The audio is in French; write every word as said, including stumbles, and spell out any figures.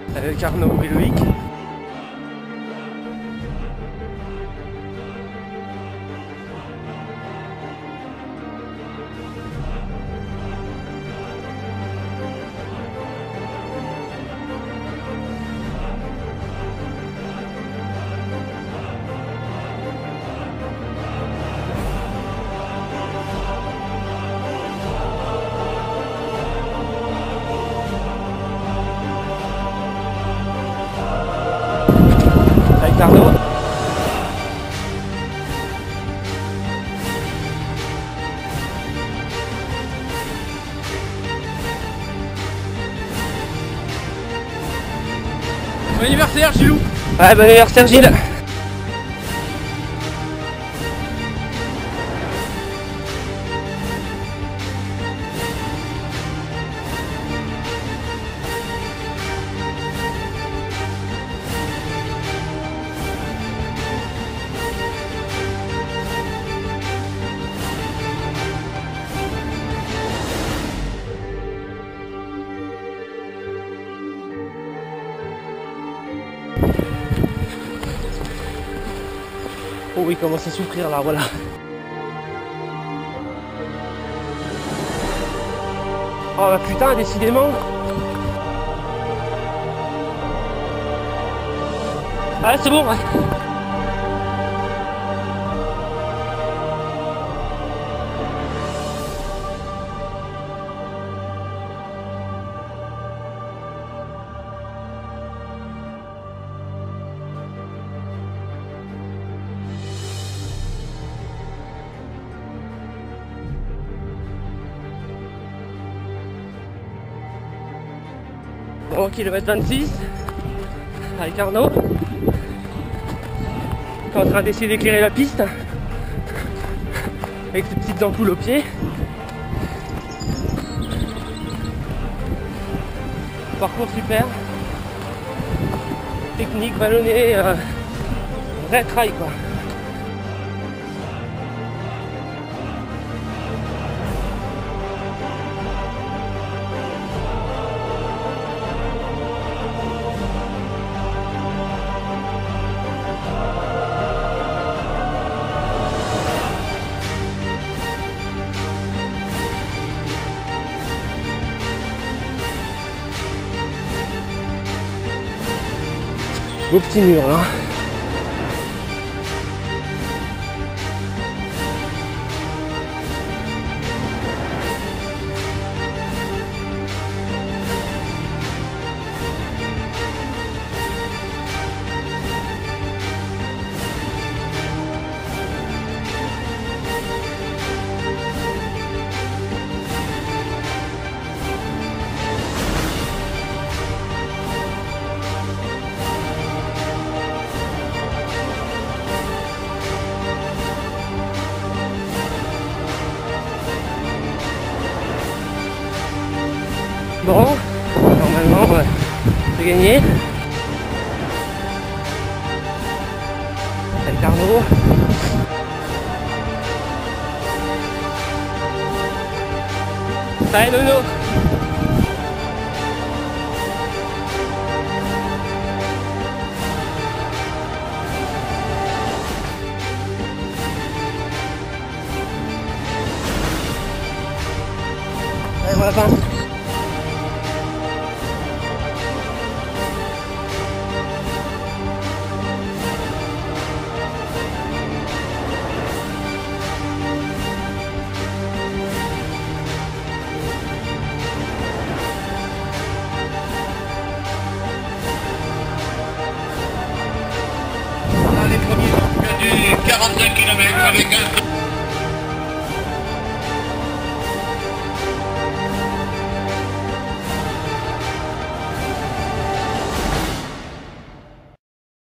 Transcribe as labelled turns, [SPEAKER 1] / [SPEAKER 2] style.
[SPEAKER 1] avec Arnaud et Loïc. Avec Arnaud.
[SPEAKER 2] Bon anniversaire Gilou.
[SPEAKER 1] Ouais, bon anniversaire Gilles. Oh oui, il commence à souffrir là, voilà. Oh bah putain, décidément. Ah c'est bon, ouais. Bon, kilomètre vingt-six, avec Arnaud, qui est en train d'essayer d'éclairer la piste, avec ses petites ampoules aux pieds. Parcours super, technique, vallonnée, euh, vrai trail quoi. Beau petit mur là. Bon, normalement, ouais, c'est gagné. Avec Arnaud. Allez, Nono. Allez, bon la fin.